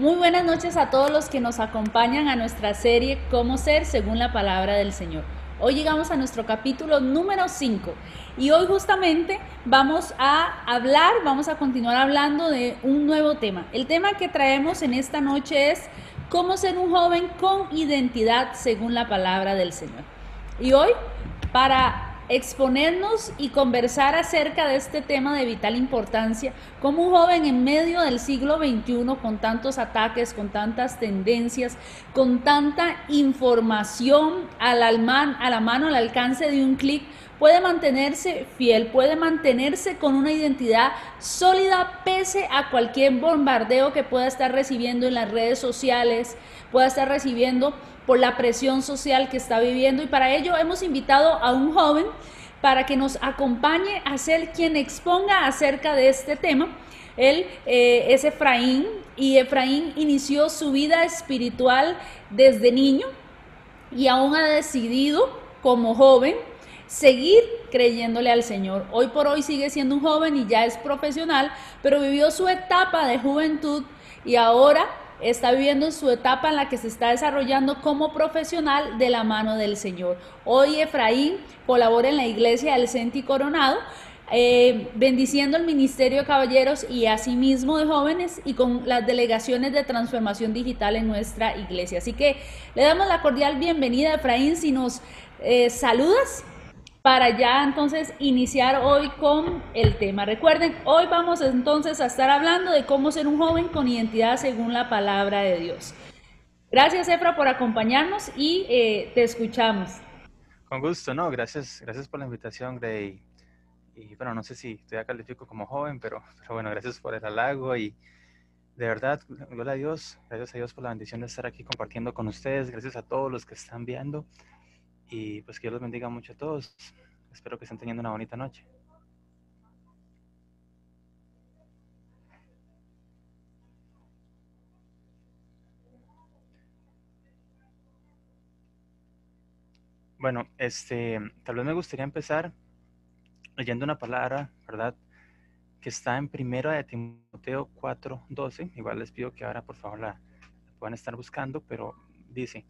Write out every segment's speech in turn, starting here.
Muy buenas noches a todos los que nos acompañan a nuestra serie Cómo ser según la palabra del Señor. Hoy llegamos a nuestro capítulo número 5 y hoy justamente vamos a continuar hablando de un nuevo tema. El tema que traemos en esta noche es cómo ser un joven con identidad según la palabra del Señor. Y hoy, para exponernos y conversar acerca de este tema de vital importancia, como un joven en medio del siglo XXI, con tantos ataques, con tantas tendencias, con tanta información a la mano, al alcance de un clic, puede mantenerse fiel, puede mantenerse con una identidad sólida pese a cualquier bombardeo que pueda estar recibiendo en las redes sociales, pueda estar recibiendo por la presión social que está viviendo. Y para ello hemos invitado a un joven para que nos acompañe a ser quien exponga acerca de este tema. Él es Efraín, y Efraín inició su vida espiritual desde niño y aún ha decidido como joven seguir creyéndole al Señor. Hoy por hoy sigue siendo un joven y ya es profesional, pero vivió su etapa de juventud y ahora está viviendo su etapa en la que se está desarrollando como profesional de la mano del Señor. Hoy Efraín colabora en la iglesia del Centi Coronado, bendiciendo el ministerio de caballeros y asimismo de jóvenes y con las delegaciones de transformación digital en nuestra iglesia. Así que le damos la cordial bienvenida, Efraín, si nos saludas, para ya entonces iniciar hoy con el tema. Recuerden, hoy vamos entonces a estar hablando de cómo ser un joven con identidad según la palabra de Dios. Gracias, Efra, por acompañarnos y te escuchamos. Con gusto, no, gracias por la invitación, Grey. Y bueno, no sé si todavía califico como joven, pero bueno, gracias por el halago y de verdad, gloria a Dios, gracias a Dios por la bendición de estar aquí compartiendo con ustedes, gracias a todos los que están viendo y pues que Dios los bendiga mucho a todos. Espero que estén teniendo una bonita noche. Bueno, tal vez me gustaría empezar leyendo una palabra, ¿verdad? Que está en Primera de Timoteo 4:12. Igual les pido que ahora por favor la puedan estar buscando, pero dice: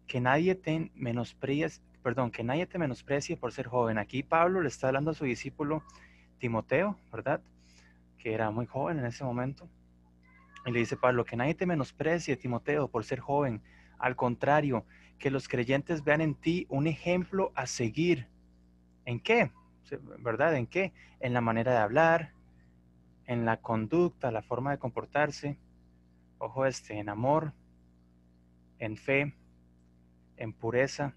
que nadie te menosprecie por ser joven. Aquí Pablo le está hablando a su discípulo Timoteo, ¿verdad? Que era muy joven en ese momento. Y le dice Pablo, que nadie te menosprecie, Timoteo, por ser joven. Al contrario, que los creyentes vean en ti un ejemplo a seguir. ¿En qué? ¿Verdad? ¿En qué? En la manera de hablar, en la conducta, la forma de comportarse. Ojo, en amor, en fe, en pureza.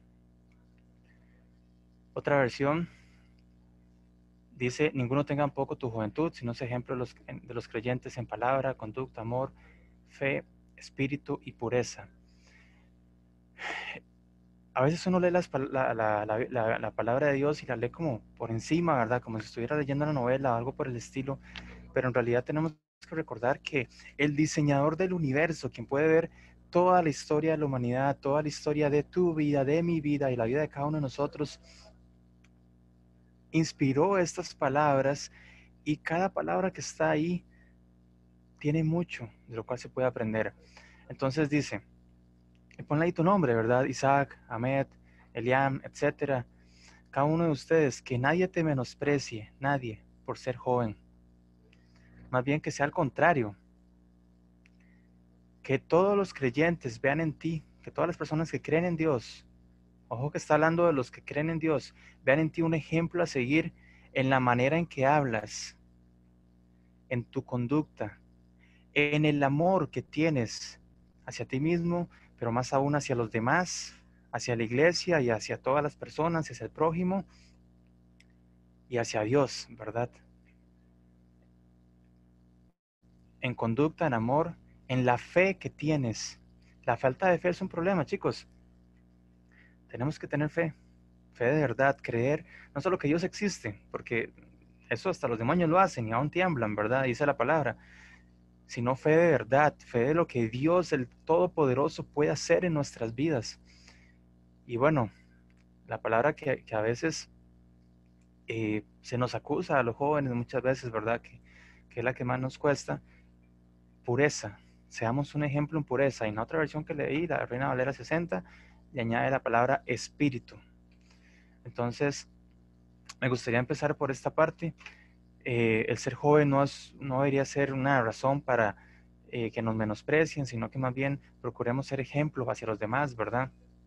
Otra versión dice: ninguno tenga en poco tu juventud, sino es ejemplo de los creyentes en palabra, conducta, amor, fe, espíritu y pureza. A veces uno lee la palabra de Dios y la lee como por encima, ¿verdad? Como si estuviera leyendo una novela o algo por el estilo, pero en realidad tenemos que recordar que el diseñador del universo, quien puede ver toda la historia de la humanidad, toda la historia de tu vida, de mi vida y la vida de cada uno de nosotros, inspiró estas palabras, y cada palabra que está ahí tiene mucho de lo cual se puede aprender. Entonces dice, ponle ahí tu nombre, ¿verdad? Isaac, Ahmed, Eliam, etcétera. Cada uno de ustedes, que nadie te menosprecie, nadie, por ser joven. Más bien que sea al contrario, que todos los creyentes vean en ti, que todas las personas que creen en Dios, ojo que está hablando de los que creen en Dios, vean en ti un ejemplo a seguir en la manera en que hablas, en tu conducta, en el amor que tienes hacia ti mismo, pero más aún hacia los demás, hacia la iglesia y hacia todas las personas, hacia el prójimo y hacia Dios, ¿verdad? En conducta, en amor, en la fe que tienes. La falta de fe es un problema, chicos. Tenemos que tener fe, fe de verdad, creer, no solo que Dios existe, porque eso hasta los demonios lo hacen y aún tiemblan, ¿verdad? Dice la palabra, sino fe de verdad, fe de lo que Dios, el Todopoderoso, puede hacer en nuestras vidas. Y bueno, la palabra que a veces se nos acusa a los jóvenes muchas veces, ¿verdad? Que es la que más nos cuesta, pureza, seamos un ejemplo en pureza. Y en otra versión que leí, la Reina Valera 60, le añade la palabra espíritu. Entonces, me gustaría empezar por esta parte. El ser joven no debería ser una razón para que nos menosprecien, sino que más bien procuremos ser ejemplos hacia los demás, ¿verdad?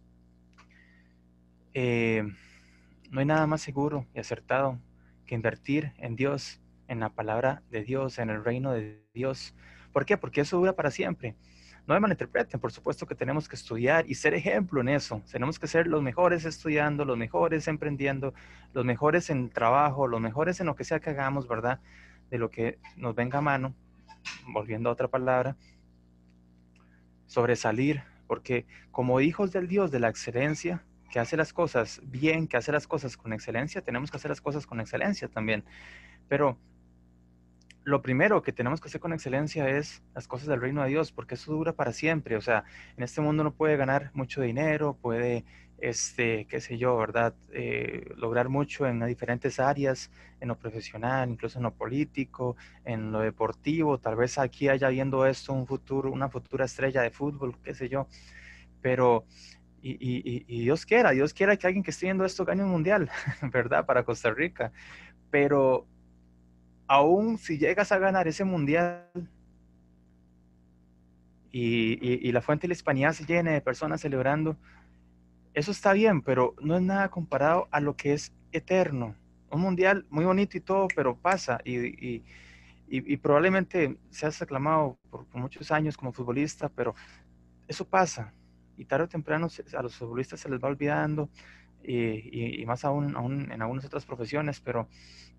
No hay nada más seguro y acertado que invertir en Dios, en la palabra de Dios, en el reino de Dios. ¿Por qué? Porque eso dura para siempre. No me malinterpreten, por supuesto que tenemos que estudiar y ser ejemplo en eso. Tenemos que ser los mejores estudiando, los mejores emprendiendo, los mejores en el trabajo, los mejores en lo que sea que hagamos, ¿verdad? De lo que nos venga a mano, volviendo a otra palabra, sobresalir, porque como hijos del Dios de la excelencia, que hace las cosas bien, que hace las cosas con excelencia, tenemos que hacer las cosas con excelencia también. Pero lo primero que tenemos que hacer con excelencia es las cosas del reino de Dios, porque eso dura para siempre. O sea, en este mundo uno puede ganar mucho dinero, puede, qué sé yo, ¿verdad? Lograr mucho en diferentes áreas, en lo profesional, incluso en lo político, en lo deportivo. Tal vez aquí haya viendo esto un futuro, una futura estrella de fútbol, qué sé yo. Pero, y Dios quiera que alguien que esté viendo esto gane un mundial, ¿verdad? Para Costa Rica. Pero aún si llegas a ganar ese mundial y la fuente de la hispanidad se llene de personas celebrando, eso está bien, pero no es nada comparado a lo que es eterno. Un mundial muy bonito y todo, pero pasa y probablemente seas aclamado por muchos años como futbolista, pero eso pasa y tarde o temprano a los futbolistas se les va olvidando y más aún en algunas otras profesiones, pero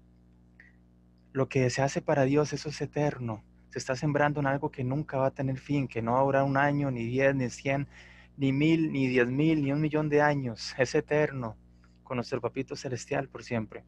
lo que se hace para Dios, eso es eterno. Se está sembrando en algo que nunca va a tener fin, que no va a durar un año, ni 10, ni 100, ni 1000, ni 10,000, ni 1,000,000 de años. Es eterno, con nuestro papito celestial por siempre.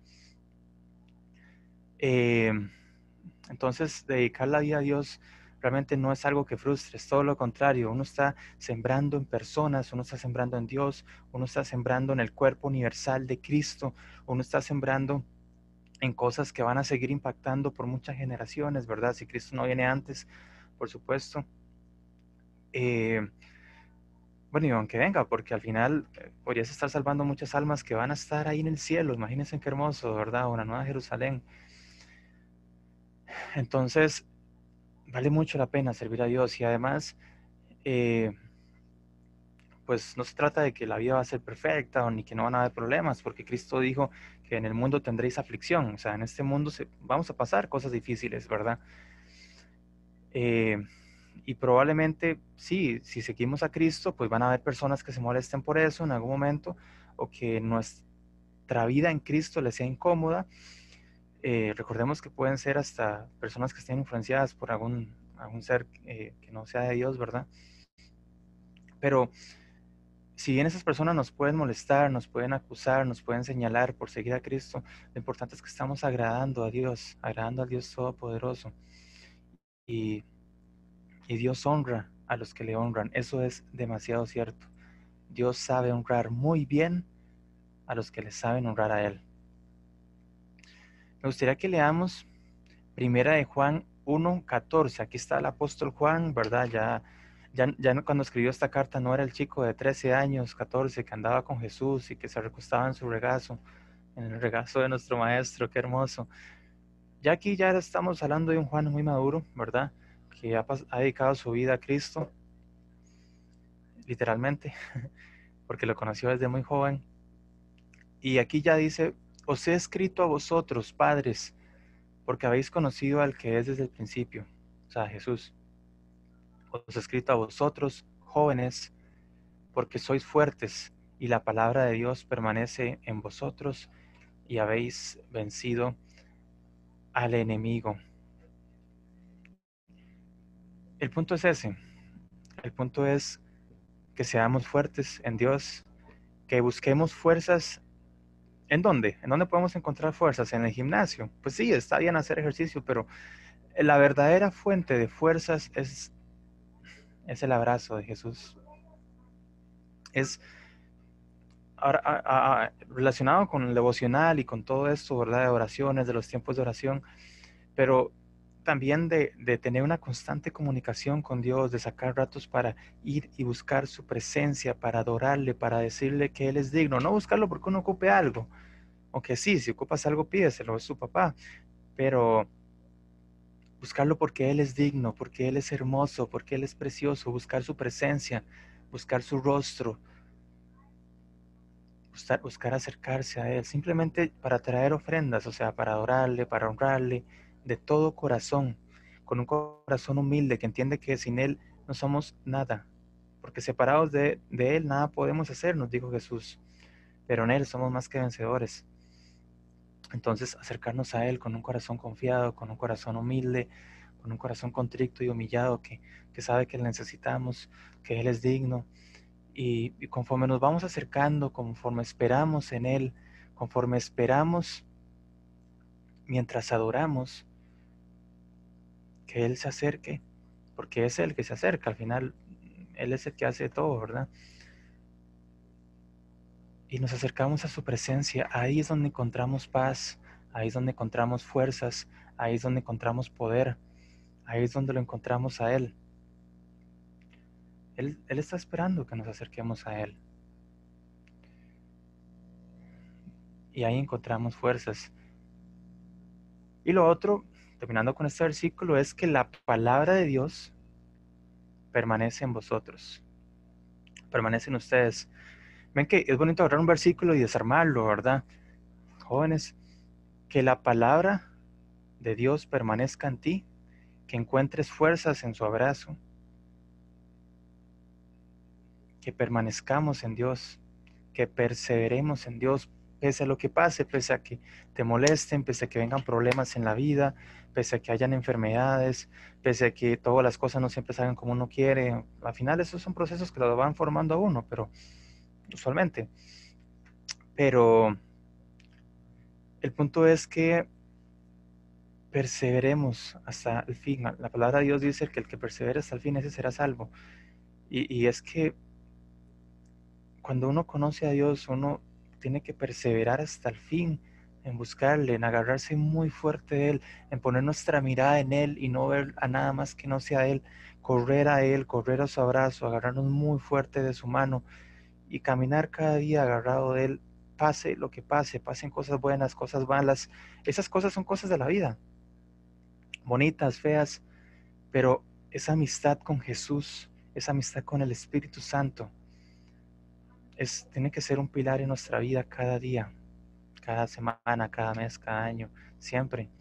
Eh, entonces, dedicar la vida a Dios realmente no es algo que frustre, es todo lo contrario. Uno está sembrando en personas, uno está sembrando en Dios, uno está sembrando en el cuerpo universal de Cristo, uno está sembrando en cosas que van a seguir impactando por muchas generaciones, ¿verdad? Si Cristo no viene antes, por supuesto. Eh, bueno, y aunque venga, porque al final podrías estar salvando muchas almas que van a estar ahí en el cielo. Imagínense qué hermoso, ¿verdad? Una nueva Jerusalén. Entonces, vale mucho la pena servir a Dios y además, eh, pues no se trata de que la vida va a ser perfecta o ni que no van a haber problemas, porque Cristo dijo que en el mundo tendréis aflicción. O sea, en este mundo vamos a pasar cosas difíciles, ¿verdad? Y probablemente, sí, si seguimos a Cristo, pues van a haber personas que se molesten por eso en algún momento o que nuestra vida en Cristo les sea incómoda. Recordemos que pueden ser hasta personas que estén influenciadas por algún ser que no sea de Dios, ¿verdad? Pero si bien esas personas nos pueden molestar, nos pueden acusar, nos pueden señalar por seguir a Cristo, lo importante es que estamos agradando a Dios, agradando al Dios Todopoderoso. Y Y Dios honra a los que le honran. Eso es demasiado cierto. Dios sabe honrar muy bien a los que le saben honrar a Él. Me gustaría que leamos Primera de Juan 1:14. Aquí está el apóstol Juan, ¿verdad? Ya cuando escribió esta carta no era el chico de 13 años, 14, que andaba con Jesús y que se recostaba en su regazo, en el regazo de nuestro maestro. Qué hermoso. Ya aquí ya estamos hablando de un Juan muy maduro, ¿verdad? Que ha dedicado su vida a Cristo, literalmente, porque lo conoció desde muy joven. Y aquí ya dice, os he escrito a vosotros, padres, porque habéis conocido al que es desde el principio, o sea, Jesús. Os he escrito a vosotros, jóvenes, porque sois fuertes y la palabra de Dios permanece en vosotros y habéis vencido al enemigo. El punto es ese, el punto es que seamos fuertes en Dios, que busquemos fuerzas. ¿En dónde? ¿En dónde podemos encontrar fuerzas? ¿En el gimnasio? Pues sí, está bien hacer ejercicio, pero la verdadera fuente de fuerzas es el abrazo de Jesús. Es relacionado con el devocional y con todo esto, ¿verdad? De oraciones, de los tiempos de oración, pero también de tener una constante comunicación con Dios, de sacar ratos para ir y buscar su presencia, para adorarle, para decirle que Él es digno. No buscarlo porque uno ocupe algo, aunque sí, si ocupas algo, pídeselo, es su papá, pero buscarlo porque Él es digno, porque Él es hermoso, porque Él es precioso, buscar su presencia, buscar su rostro, buscar acercarse a Él, simplemente para traer ofrendas, o sea, para adorarle, para honrarle, de todo corazón, con un corazón humilde que entiende que sin Él no somos nada, porque separados de Él nada podemos hacer, nos dijo Jesús, pero en Él somos más que vencedores. Entonces, acercarnos a Él con un corazón confiado, con un corazón humilde, con un corazón contrito y humillado, que sabe que le necesitamos, que Él es digno. Y conforme nos vamos acercando, conforme esperamos en Él, conforme esperamos mientras adoramos, que Él se acerque, porque es Él que se acerca, al final Él es el que hace todo, ¿verdad? Y nos acercamos a su presencia, ahí es donde encontramos paz, ahí es donde encontramos fuerzas, ahí es donde encontramos poder, ahí es donde lo encontramos a Él. Él está esperando que nos acerquemos a Él. Y ahí encontramos fuerzas. Y lo otro, terminando con este versículo, es que la palabra de Dios permanece en vosotros, permanece en ustedes. Ven que es bonito agarrar un versículo y desarmarlo, ¿verdad? Jóvenes, que la palabra de Dios permanezca en ti, que encuentres fuerzas en su abrazo, que permanezcamos en Dios, que perseveremos en Dios, pese a lo que pase, pese a que te molesten, pese a que vengan problemas en la vida, pese a que hayan enfermedades, pese a que todas las cosas no siempre salgan como uno quiere. Al final esos son procesos que lo van formando a uno, pero usualmente. Pero el punto es que perseveremos hasta el fin. La palabra de Dios dice que el que persevere hasta el fin, ese será salvo. Y es que cuando uno conoce a Dios, uno tiene que perseverar hasta el fin en buscarle, en agarrarse muy fuerte de Él, en poner nuestra mirada en Él y no ver a nada más que no sea Él, correr a Él, correr a su abrazo, agarrarnos muy fuerte de su mano y caminar cada día agarrado de Él, pase lo que pase, pasen cosas buenas, cosas malas. Esas cosas son cosas de la vida, bonitas, feas, pero esa amistad con Jesús, esa amistad con el Espíritu Santo, tiene que ser un pilar en nuestra vida cada día, cada semana, cada mes, cada año, siempre.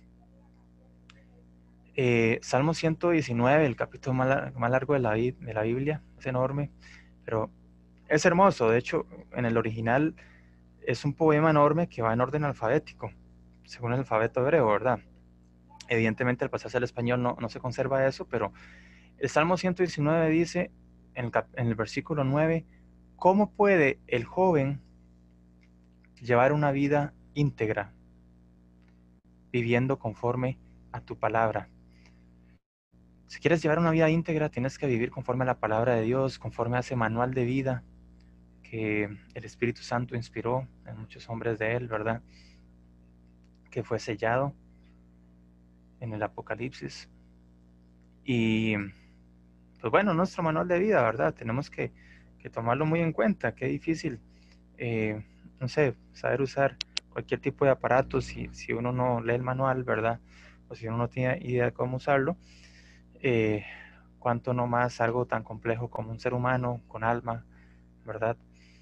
Salmo 119, el capítulo más largo de la Biblia, es enorme, pero es hermoso. De hecho, en el original es un poema enorme que va en orden alfabético, según el alfabeto hebreo, ¿verdad? Evidentemente, al pasarse al español no se conserva eso, pero el Salmo 119 dice en el versículo 9, ¿cómo puede el joven llevar una vida íntegra, viviendo conforme a tu palabra? Si quieres llevar una vida íntegra, tienes que vivir conforme a la palabra de Dios, conforme a ese manual de vida que el Espíritu Santo inspiró en muchos hombres de Él, ¿verdad? Que fue sellado en el Apocalipsis. Y pues bueno, nuestro manual de vida, ¿verdad? Tenemos que tomarlo muy en cuenta. Qué difícil, no sé, saber usar cualquier tipo de aparato si uno no lee el manual, ¿verdad? O si uno no tiene idea de cómo usarlo. Cuanto no más algo tan complejo como un ser humano con alma, ¿verdad?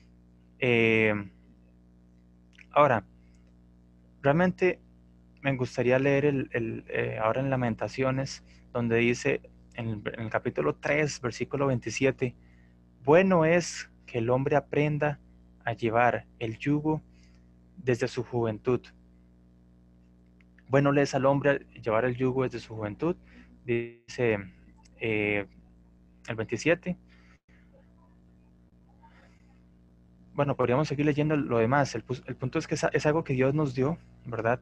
Ahora, realmente me gustaría leer ahora en Lamentaciones, donde dice en el capítulo 3, versículo 27, bueno es que el hombre aprenda a llevar el yugo desde su juventud. Bueno le es al hombre llevar el yugo desde su juventud, dice el 27. Bueno, podríamos seguir leyendo lo demás. El punto es que es algo que Dios nos dio, ¿verdad?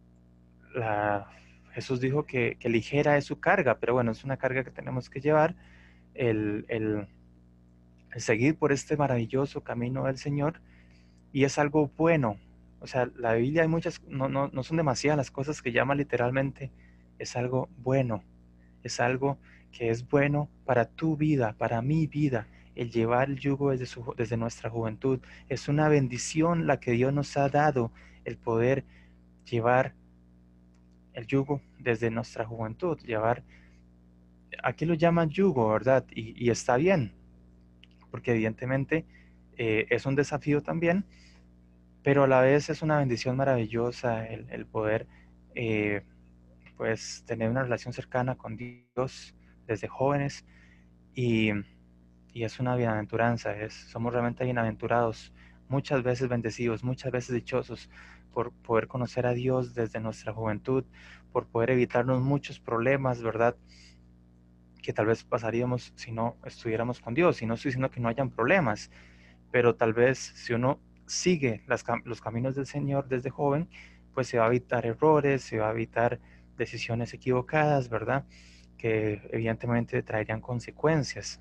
Jesús dijo que ligera es su carga, pero bueno, es una carga que tenemos que llevar, el seguir por este maravilloso camino del Señor, y es algo bueno. O sea, la Biblia hay muchas, no son demasiadas las cosas que llama literalmente es algo bueno, es algo que es bueno para tu vida, para mi vida. El llevar el yugo desde nuestra juventud es una bendición la que Dios nos ha dado, el poder llevar el yugo desde nuestra juventud, llevar, aquí lo llaman yugo, ¿verdad? Y está bien, porque evidentemente es un desafío también, pero a la vez es una bendición maravillosa el poder eh, pues tener una relación cercana con Dios desde jóvenes y, y es una bienaventuranza, somos realmente bienaventurados, muchas veces bendecidos, muchas veces dichosos por poder conocer a Dios desde nuestra juventud, por poder evitarnos muchos problemas, ¿verdad? Que tal vez pasaríamos si no estuviéramos con Dios. Y no estoy diciendo que no hayan problemas, pero tal vez si uno sigue los caminos del Señor desde joven, pues se va a evitar errores, se va a evitar decisiones equivocadas, ¿verdad? Que evidentemente traerían consecuencias.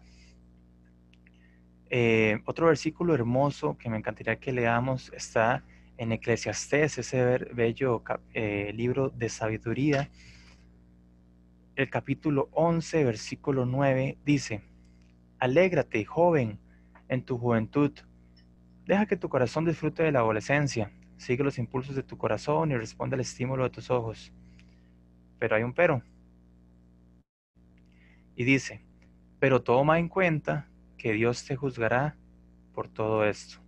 Otro versículo hermoso que me encantaría que leamos está en Eclesiastés, ese bello libro de sabiduría. El capítulo 11, versículo 9 dice: Alégrate, joven, en tu juventud. Deja que tu corazón disfrute de la adolescencia. Sigue los impulsos de tu corazón y responde al estímulo de tus ojos. Pero hay un pero. Y dice: Pero toma en cuenta que Dios te juzgará por todo esto.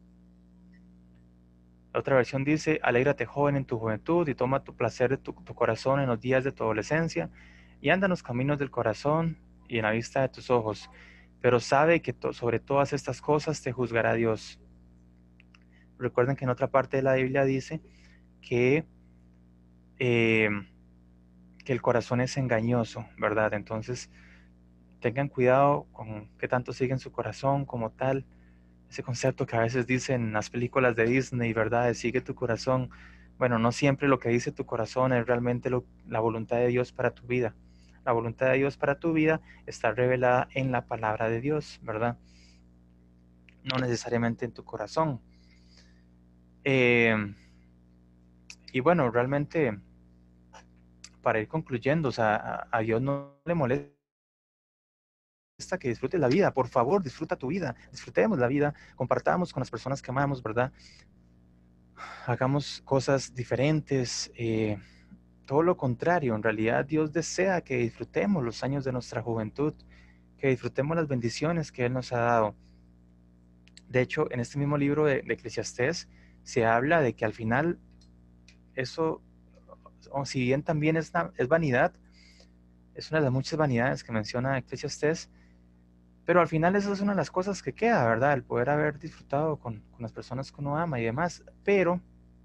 La otra versión dice: Alégrate, joven, en tu juventud y toma tu placer de tu corazón en los días de tu adolescencia y anda en los caminos del corazón y en la vista de tus ojos. Pero sabe que sobre todas estas cosas te juzgará Dios. Recuerden que en otra parte de la Biblia dice que, eh, que el corazón es engañoso, ¿verdad? Entonces, tengan cuidado con qué tanto siguen su corazón como tal. Ese concepto que a veces dicen en las películas de Disney, ¿verdad? De sigue tu corazón. Bueno, no siempre lo que dice tu corazón es realmente la voluntad de Dios para tu vida. La voluntad de Dios para tu vida está revelada en la palabra de Dios, ¿verdad? No necesariamente en tu corazón. Eh, y bueno, realmente, para ir concluyendo, o sea, a Dios no le molesta que disfrutes la vida. Por favor, disfruta tu vida. Disfrutemos la vida. Compartamos con las personas que amamos, ¿verdad? Hagamos cosas diferentes. Todo lo contrario, en realidad Dios desea que disfrutemos los años de nuestra juventud, que disfrutemos las bendiciones que Él nos ha dado. De hecho, en este mismo libro de Eclesiastés se habla de que al final eso, si bien también es vanidad, es una de las muchas vanidades que menciona Eclesiastés, pero al final eso es una de las cosas que queda, ¿verdad? El poder haber disfrutado con las personas que uno ama y demás, pero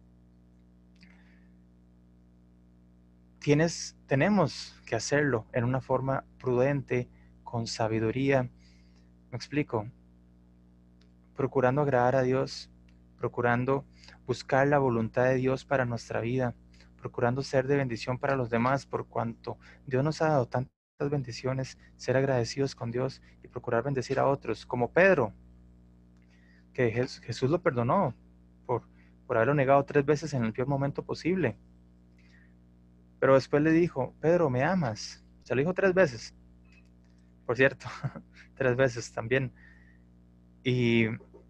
tenemos que hacerlo en una forma prudente, con sabiduría. Me explico, procurando agradar a Dios, procurando buscar la voluntad de Dios para nuestra vida, procurando ser de bendición para los demás, por cuanto Dios nos ha dado tantas bendiciones, ser agradecidos con Dios y procurar bendecir a otros, como Pedro, que Jesús lo perdonó por, por haberlo negado 3 veces en el peor momento posible. Pero después le dijo: Pedro, ¿me amas? Se lo dijo 3 veces, por cierto, 3 veces también. Y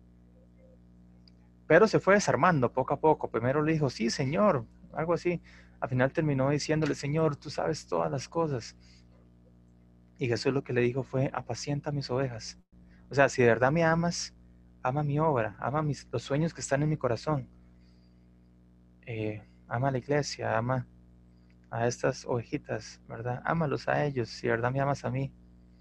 Pedro se fue desarmando poco a poco. Primero le dijo: sí, Señor, algo así. Al final terminó diciéndole: Señor, tú sabes todas las cosas. Y Jesús lo que le dijo fue: apacienta mis ovejas. O sea, si de verdad me amas, ama mi obra, ama los sueños que están en mi corazón. Ama a la iglesia, ama a estas ovejitas, ¿verdad? Ámalos a ellos, si de verdad me amas a mí.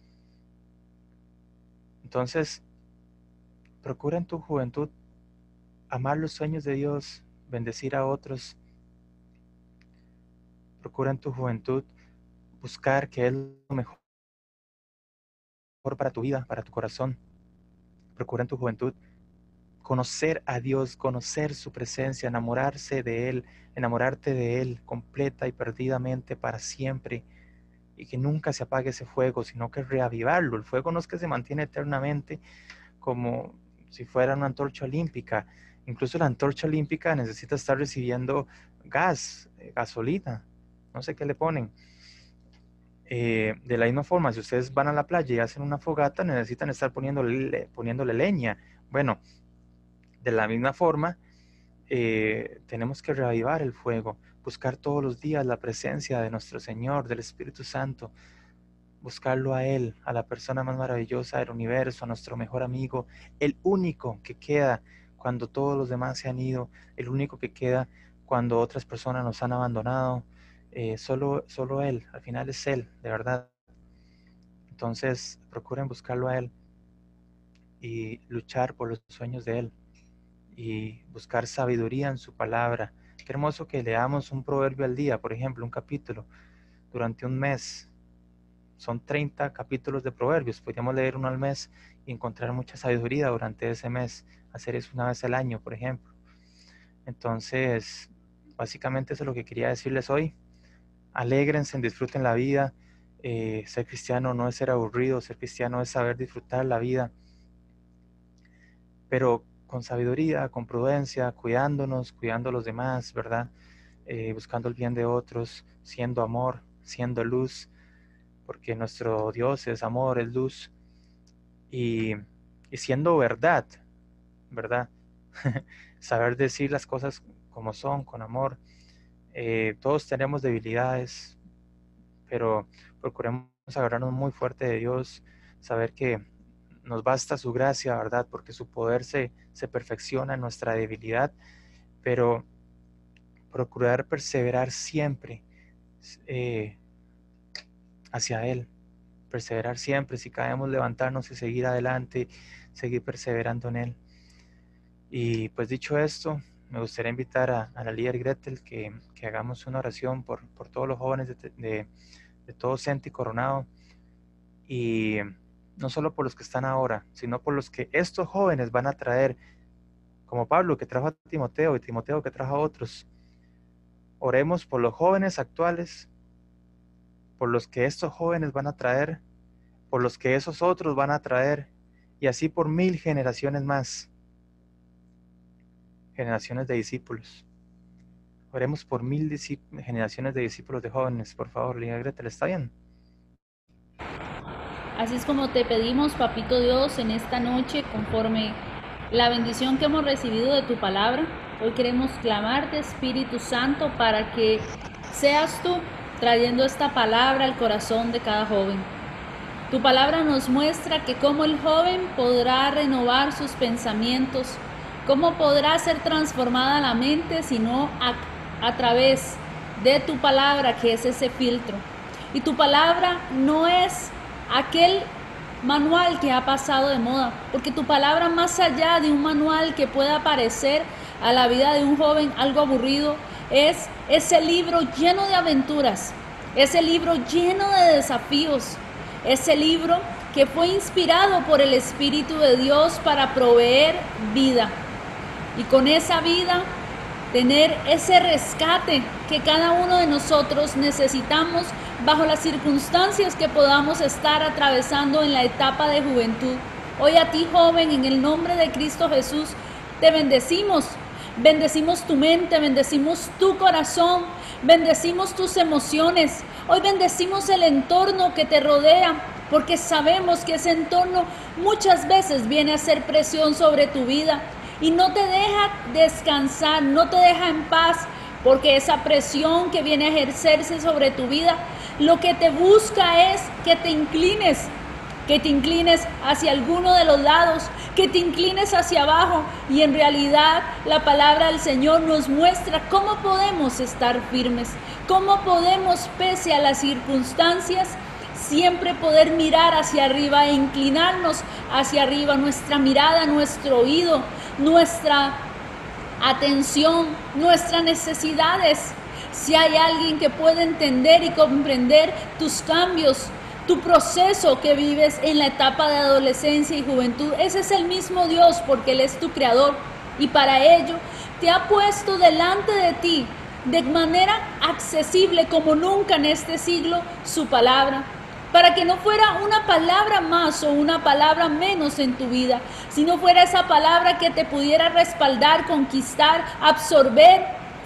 Entonces, procura en tu juventud amar los sueños de Dios, bendecir a otros. Procura en tu juventud buscar que es lo mejor para tu vida, para tu corazón. Procura en tu juventud conocer a Dios, conocer su presencia, enamorarse de Él, enamorarte de Él completa y perdidamente para siempre, y que nunca se apague ese fuego, sino que reavivarlo. El fuego no es que se mantiene eternamente como si fuera una antorcha olímpica. Incluso la antorcha olímpica necesita estar recibiendo gas, gasolina. no sé qué le ponen. De la misma forma, si ustedes van a la playa y hacen una fogata, necesitan estar poniéndole leña. Bueno, de la misma forma, tenemos que reavivar el fuego, buscar todos los días la presencia de nuestro Señor, del Espíritu Santo, buscarlo a Él, a la persona más maravillosa del universo, a nuestro mejor amigo, el único que queda cuando todos los demás se han ido, el único que queda cuando otras personas nos han abandonado. Solo Él, al final es Él, de verdad. Entonces procuren buscarlo a Él y luchar por los sueños de Él y buscar sabiduría en su palabra. Qué hermoso que leamos un proverbio al día, por ejemplo, un capítulo durante un mes. Son 30 capítulos de proverbios, podríamos leer uno al mes y encontrar mucha sabiduría durante ese mes, hacer eso una vez al año, por ejemplo. Entonces, básicamente eso es lo que quería decirles hoy. Alégrense, disfruten la vida. Ser cristiano no es ser aburrido, ser cristiano es saber disfrutar la vida, pero con sabiduría, con prudencia, cuidándonos, cuidando a los demás, ¿verdad? Buscando el bien de otros, siendo amor, siendo luz, porque nuestro Dios es amor, es luz, y siendo verdad, ¿verdad? Saber decir las cosas como son, con amor. Todos tenemos debilidades, pero procuremos agarrarnos muy fuerte de Dios, saber que nos basta su gracia, ¿verdad? Porque su poder se perfecciona en nuestra debilidad, pero procurar perseverar siempre hacia Él, perseverar siempre, si caemos, levantarnos y seguir adelante, seguir perseverando en Él. Y pues dicho esto, me gustaría invitar a la líder Gretel que hagamos una oración por todos los jóvenes de todo Centi Coronado, y no solo por los que están ahora, sino por los que estos jóvenes van a traer, como Pablo que trajo a Timoteo y Timoteo que trajo a otros. Oremos por los jóvenes actuales, por los que estos jóvenes van a traer, por los que esos otros van a traer, y así por 1000 generaciones más, generaciones de discípulos. Oremos por 1000 generaciones de discípulos de jóvenes, por favor, Liga Gretel, ¿está bien? Así es como te pedimos, Papito Dios, en esta noche, conforme la bendición que hemos recibido de tu palabra. Hoy queremos clamarte, Espíritu Santo, para que seas tú trayendo esta palabra al corazón de cada joven. Tu palabra nos muestra que cómo el joven podrá renovar sus pensamientos, cómo podrá ser transformada la mente, sino a través de tu palabra, que es ese filtro. Y tu palabra no es aquel manual que ha pasado de moda, porque tu palabra, más allá de un manual que pueda parecer a la vida de un joven algo aburrido, es ese libro lleno de aventuras, ese libro lleno de desafíos, ese libro que fue inspirado por el Espíritu de Dios para proveer vida, y con esa vida tener ese rescate que cada uno de nosotros necesitamos bajo las circunstancias que podamos estar atravesando en la etapa de juventud. Hoy a ti, joven, en el nombre de Cristo Jesús, te bendecimos. Bendecimos tu mente, bendecimos tu corazón, bendecimos tus emociones. Hoy bendecimos el entorno que te rodea, porque sabemos que ese entorno muchas veces viene a ser presión sobre tu vida y no te deja descansar, no te deja en paz, porque esa presión que viene a ejercerse sobre tu vida, lo que te busca es que te inclines hacia alguno de los lados, que te inclines hacia abajo, y en realidad la palabra del Señor nos muestra cómo podemos estar firmes, cómo podemos, pese a las circunstancias, siempre poder mirar hacia arriba e inclinarnos hacia arriba, nuestra mirada, nuestro oído, nuestra atención, nuestras necesidades. Si hay alguien que puede entender y comprender tus cambios, tu proceso que vives en la etapa de adolescencia y juventud, ese es el mismo Dios, porque Él es tu creador, y para ello te ha puesto delante de ti de manera accesible como nunca en este siglo su palabra, para que no fuera una palabra más o una palabra menos en tu vida, sino fuera esa palabra que te pudiera respaldar, conquistar, absorber,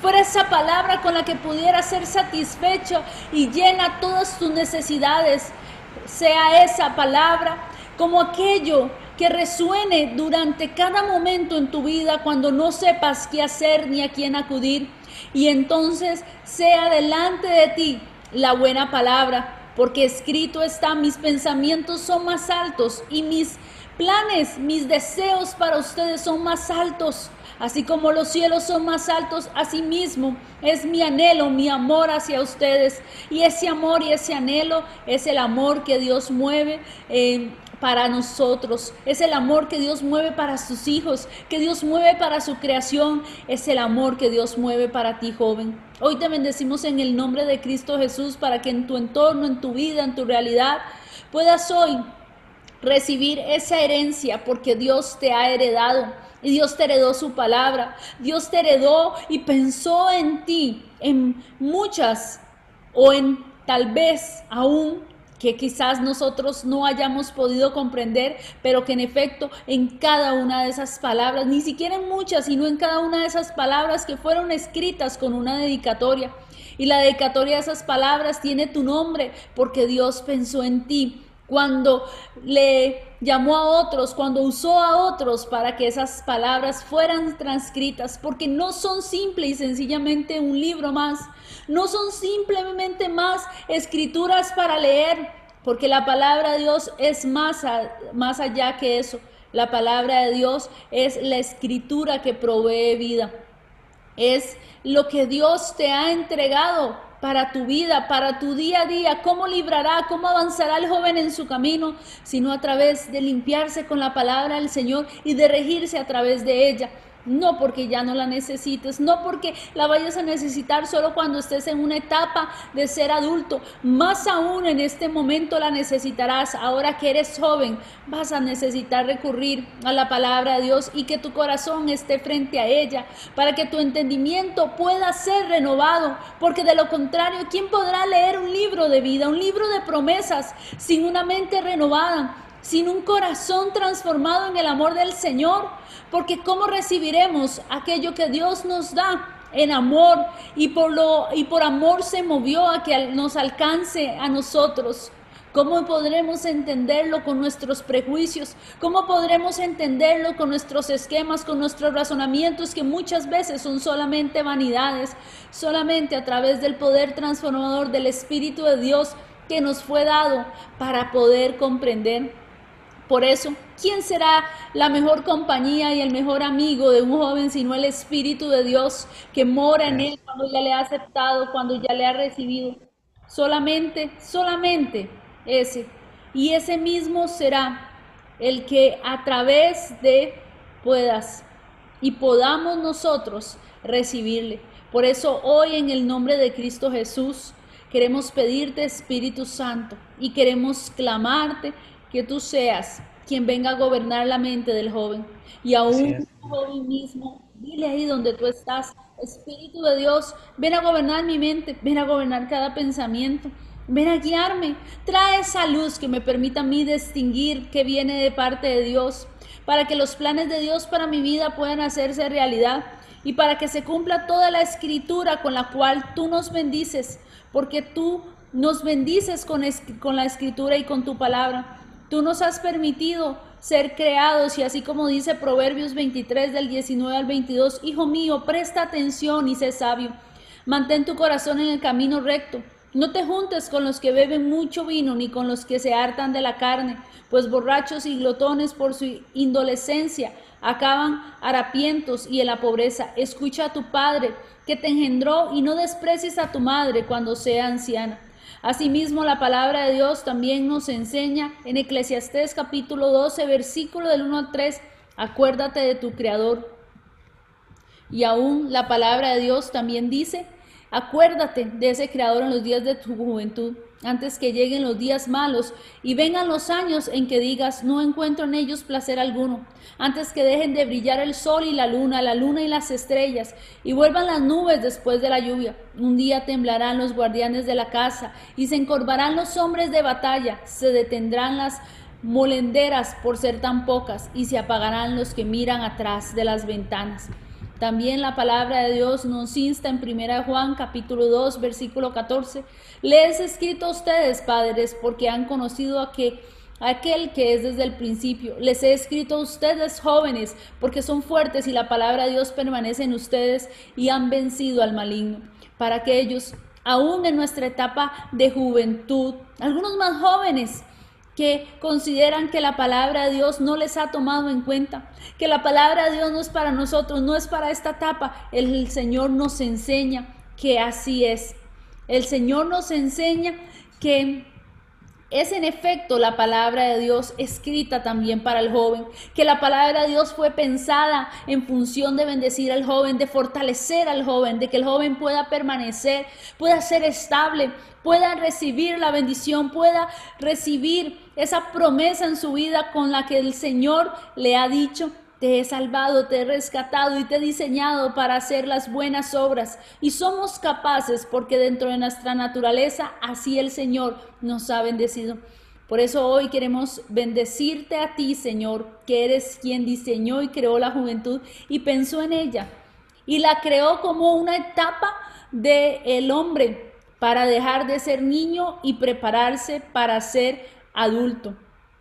fuera esa palabra con la que pudieras ser satisfecho y llena todas tus necesidades. Sea esa palabra como aquello que resuene durante cada momento en tu vida cuando no sepas qué hacer ni a quién acudir. Y entonces sea delante de ti la buena palabra, porque escrito está: mis pensamientos son más altos y mis planes, mis deseos para ustedes son más altos. Así como los cielos son más altos, así mismo es mi anhelo, mi amor hacia ustedes. Y ese amor y ese anhelo es el amor que Dios mueve para nosotros. Es el amor que Dios mueve para sus hijos, que Dios mueve para su creación. Es el amor que Dios mueve para ti, joven. Hoy te bendecimos en el nombre de Cristo Jesús, para que en tu entorno, en tu vida, en tu realidad, puedas hoy recibir esa herencia, porque Dios te ha heredado. Y Dios te heredó su palabra. Dios te heredó y pensó en ti, en muchas o en tal vez aún que quizás nosotros no hayamos podido comprender, pero que en efecto en cada una de esas palabras, ni siquiera en muchas, sino en cada una de esas palabras que fueron escritas con una dedicatoria. Y la dedicatoria de esas palabras tiene tu nombre, porque Dios pensó en ti cuando le llamó a otros, cuando usó a otros para que esas palabras fueran transcritas, porque no son simple y sencillamente un libro más, no son simplemente más escrituras para leer, porque la palabra de Dios es más allá que eso. La palabra de Dios es la escritura que provee vida, es lo que Dios te ha entregado para tu vida, para tu día a día. ¿Cómo librará, cómo avanzará el joven en su camino? Sino a través de limpiarse con la palabra del Señor y de regirse a través de ella. No porque ya no la necesites, no porque la vayas a necesitar solo cuando estés en una etapa de ser adulto. Más aún en este momento la necesitarás. Ahora que eres joven, vas a necesitar recurrir a la palabra de Dios y que tu corazón esté frente a ella, para que tu entendimiento pueda ser renovado. Porque de lo contrario, ¿quién podrá leer un libro de vida, un libro de promesas, sin una mente renovada, sin un corazón transformado en el amor del Señor? Porque ¿cómo recibiremos aquello que Dios nos da en amor? Y por amor se movió a que nos alcance a nosotros. ¿Cómo podremos entenderlo con nuestros prejuicios? ¿Cómo podremos entenderlo con nuestros esquemas, con nuestros razonamientos, que muchas veces son solamente vanidades? Solamente a través del poder transformador del Espíritu de Dios que nos fue dado para poder comprender. Por eso, ¿quién será la mejor compañía y el mejor amigo de un joven sino el Espíritu de Dios que mora en él cuando ya le ha aceptado, cuando ya le ha recibido? Solamente ese. Y ese mismo será el que a través de podamos nosotros recibirle. Por eso hoy, en el nombre de Cristo Jesús, queremos pedirte, Espíritu Santo, y queremos clamarte que tú seas quien venga a gobernar la mente del joven. Y aún joven mismo, dile ahí donde tú estás: Espíritu de Dios, ven a gobernar mi mente, ven a gobernar cada pensamiento, ven a guiarme, trae esa luz que me permita a mí distinguir qué viene de parte de Dios, para que los planes de Dios para mi vida puedan hacerse realidad y para que se cumpla toda la escritura con la cual tú nos bendices, porque tú nos bendices con la escritura y con tu palabra. Tú nos has permitido ser creados, y así como dice Proverbios 23 del 19 al 22, hijo mío, presta atención y sé sabio. Mantén tu corazón en el camino recto. No te juntes con los que beben mucho vino, ni con los que se hartan de la carne, pues borrachos y glotones por su indolescencia acaban harapientos y en la pobreza. Escucha a tu padre que te engendró, y no desprecies a tu madre cuando sea anciana. Asimismo, la palabra de Dios también nos enseña en Eclesiastés capítulo 12, versículo del 1 al 3, acuérdate de tu Creador. Y aún la palabra de Dios también dice: acuérdate de ese Creador en los días de tu juventud, antes que lleguen los días malos y vengan los años en que digas: no encuentro en ellos placer alguno, antes que dejen de brillar el sol y la luna y las estrellas, y vuelvan las nubes después de la lluvia. Un día temblarán los guardianes de la casa, y se encorvarán los hombres de batalla, se detendrán las molenderas por ser tan pocas, y se apagarán los que miran atrás de las ventanas. También la palabra de Dios nos insta en 1 Juan capítulo 2 versículo 14. Les he escrito a ustedes, padres, porque han conocido aquel que es desde el principio. Les he escrito a ustedes, jóvenes, porque son fuertes y la palabra de Dios permanece en ustedes y han vencido al maligno. Para que ellos, aún en nuestra etapa de juventud, algunos más jóvenes, que consideran que la palabra de Dios no les ha tomado en cuenta, que la palabra de Dios no es para nosotros, no es para esta etapa. El Señor nos enseña que así es. El Señor nos enseña que es en efecto la palabra de Dios escrita también para el joven, que la palabra de Dios fue pensada en función de bendecir al joven, de fortalecer al joven, de que el joven pueda permanecer, pueda ser estable, pueda recibir la bendición, pueda recibir esa promesa en su vida con la que el Señor le ha dicho: te he salvado, te he rescatado y te he diseñado para hacer las buenas obras. Y somos capaces porque dentro de nuestra naturaleza así el Señor nos ha bendecido. Por eso hoy queremos bendecirte a ti, Señor, que eres quien diseñó y creó la juventud y pensó en ella. Y la creó como una etapa del hombre para dejar de ser niño y prepararse para ser adulto.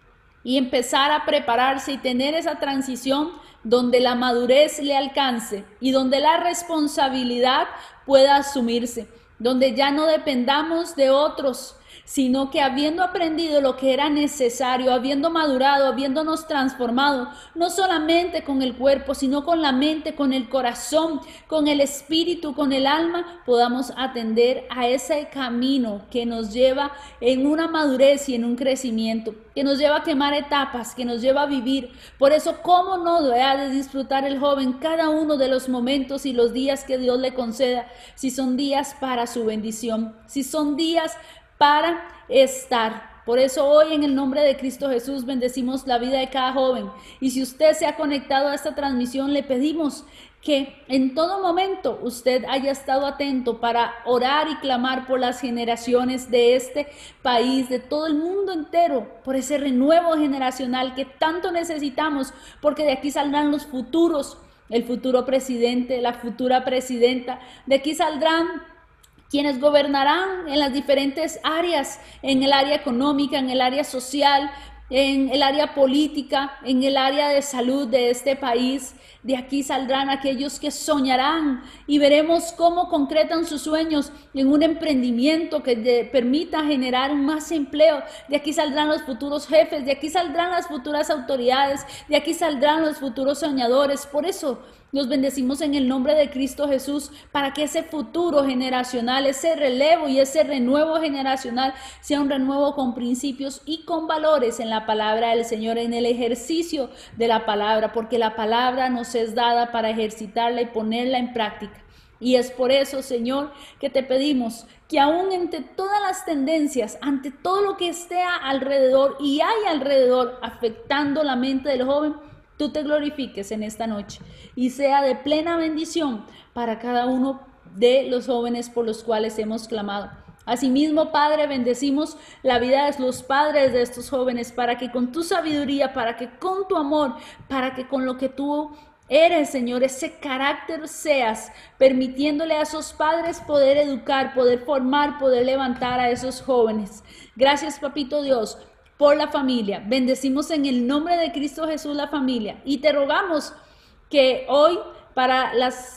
Y empezar a prepararse y tener esa transición donde la madurez le alcance y donde la responsabilidad pueda asumirse, donde ya no dependamos de otros, sino que habiendo aprendido lo que era necesario, habiendo madurado, habiéndonos transformado, no solamente con el cuerpo, sino con la mente, con el corazón, con el espíritu, con el alma, podamos atender a ese camino que nos lleva en una madurez y en un crecimiento, que nos lleva a quemar etapas, que nos lleva a vivir. Por eso, ¿cómo no ha de disfrutar el joven cada uno de los momentos y los días que Dios le conceda, si son días para su bendición, si son días para estar? Por eso hoy en el nombre de Cristo Jesús bendecimos la vida de cada joven. Y si usted se ha conectado a esta transmisión, le pedimos que en todo momento usted haya estado atento para orar y clamar por las generaciones de este país, de todo el mundo entero, por ese renuevo generacional que tanto necesitamos, porque de aquí saldrán los futuros, el futuro presidente, la futura presidenta, de aquí saldrán quienes gobernarán en las diferentes áreas, en el área económica, en el área social, en el área política, en el área de salud de este país. De aquí saldrán aquellos que soñarán y veremos cómo concretan sus sueños en un emprendimiento que permita generar más empleo. De aquí saldrán los futuros jefes, de aquí saldrán las futuras autoridades, de aquí saldrán los futuros soñadores. Por eso nos bendecimos en el nombre de Cristo Jesús, para que ese futuro generacional, ese relevo y ese renuevo generacional sea un renuevo con principios y con valores en la palabra del Señor, en el ejercicio de la palabra, porque la palabra nos es dada para ejercitarla y ponerla en práctica. Y es por eso, Señor, que te pedimos que aún entre todas las tendencias, ante todo lo que esté alrededor y hay alrededor afectando la mente del joven, tú te glorifiques en esta noche y sea de plena bendición para cada uno de los jóvenes por los cuales hemos clamado. Asimismo, Padre, bendecimos la vida de los padres de estos jóvenes, para que con tu sabiduría, para que con tu amor, para que con lo que tú eres, Señor, ese carácter seas, permitiéndole a esos padres poder educar, poder formar, poder levantar a esos jóvenes. Gracias, Papito Dios, por la familia. Bendecimos en el nombre de Cristo Jesús la familia y te rogamos que hoy para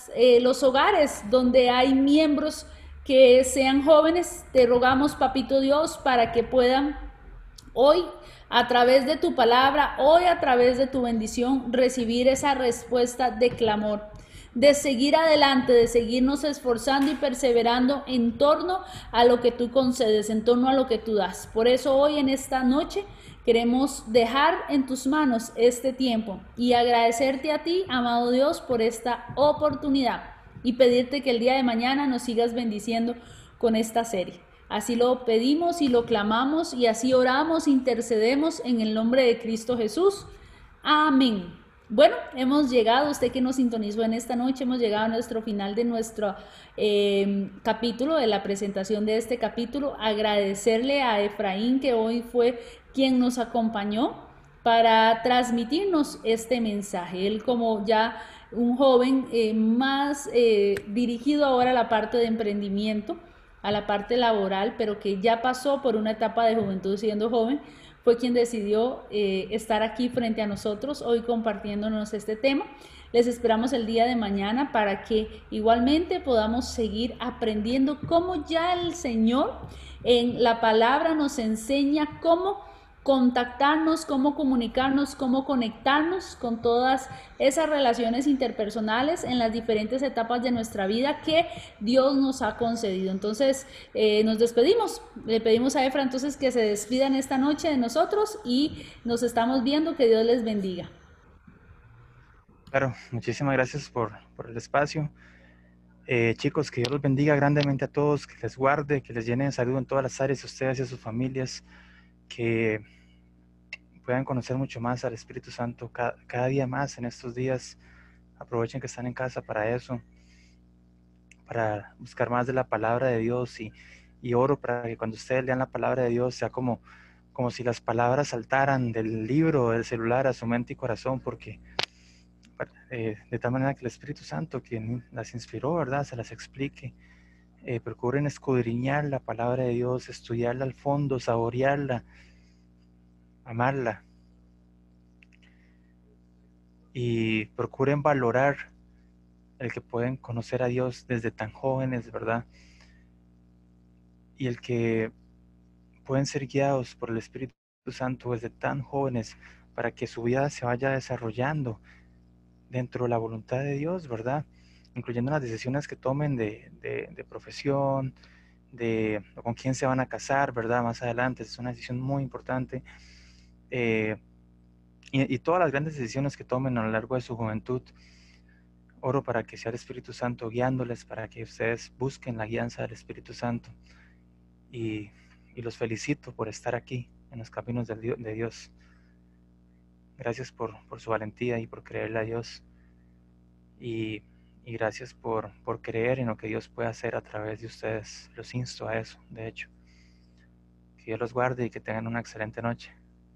los hogares donde hay miembros que sean jóvenes, te rogamos, Papito Dios, para que puedan hoy a través de tu palabra, hoy a través de tu bendición, recibir esa respuesta de clamor, de seguir adelante, de seguirnos esforzando y perseverando en torno a lo que tú concedes, en torno a lo que tú das. Por eso hoy en esta noche queremos dejar en tus manos este tiempo y agradecerte a ti, amado Dios, por esta oportunidad y pedirte que el día de mañana nos sigas bendiciendo con esta serie. Así lo pedimos y lo clamamos y así oramos, intercedemos en el nombre de Cristo Jesús. Amén. Bueno, hemos llegado, usted que nos sintonizó en esta noche, hemos llegado a nuestro final de nuestro capítulo, de la presentación de este capítulo. Agradecerle a Efraín, que hoy fue quien nos acompañó para transmitirnos este mensaje. Él, como ya un joven más dirigido ahora a la parte de emprendimiento, a la parte laboral, pero que ya pasó por una etapa de juventud siendo joven, fue quien decidió estar aquí frente a nosotros hoy compartiéndonos este tema. Les esperamos el día de mañana para que igualmente podamos seguir aprendiendo cómo ya el Señor en la palabra nos enseña cómo contactarnos, cómo comunicarnos, cómo conectarnos con todas esas relaciones interpersonales en las diferentes etapas de nuestra vida que Dios nos ha concedido. Entonces, nos despedimos. Le pedimos a Efra entonces que se despidan esta noche de nosotros y nos estamos viendo. Que Dios les bendiga. Claro, muchísimas gracias por el espacio. Chicos, que Dios los bendiga grandemente a todos, que les guarde, que les llene de salud en todas las áreas, a ustedes y a sus familias, que puedan conocer mucho más al Espíritu Santo cada día más en estos días. Aprovechen que están en casa para eso, para buscar más de la palabra de Dios, y oro para que cuando ustedes lean la palabra de Dios sea como si las palabras saltaran del libro, del celular a su mente y corazón, porque de tal manera que el Espíritu Santo, quien las inspiró, ¿verdad?, se las explique. Procuren escudriñar la palabra de Dios, estudiarla al fondo, saborearla, amarla, y procuren valorar el que pueden conocer a Dios desde tan jóvenes, ¿verdad? Y el que pueden ser guiados por el Espíritu Santo desde tan jóvenes para que su vida se vaya desarrollando dentro de la voluntad de Dios, ¿verdad? Incluyendo las decisiones que tomen de profesión, de con quién se van a casar, ¿verdad? Más adelante, es una decisión muy importante. Y todas las grandes decisiones que tomen a lo largo de su juventud. Oro para que sea el Espíritu Santo guiándoles, para que ustedes busquen la guianza del Espíritu Santo. Y los felicito por estar aquí en los caminos de Dios. Gracias por su valentía y por creerle a Dios. Y gracias por creer en lo que Dios puede hacer a través de ustedes. Los insto a eso, de hecho. Que Dios los guarde y que tengan una excelente noche.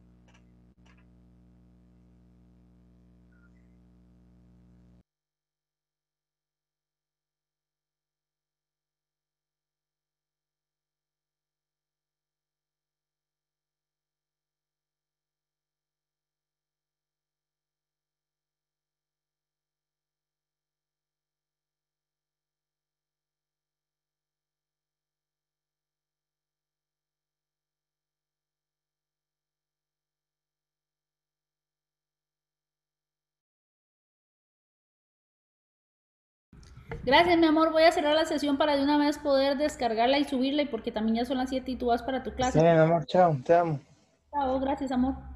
Gracias, mi amor. Voy a cerrar la sesión para de una vez poder descargarla y subirla, y porque también ya son las 7 y tú vas para tu clase. Está bien, amor, chao, te amo. Chao, gracias, amor.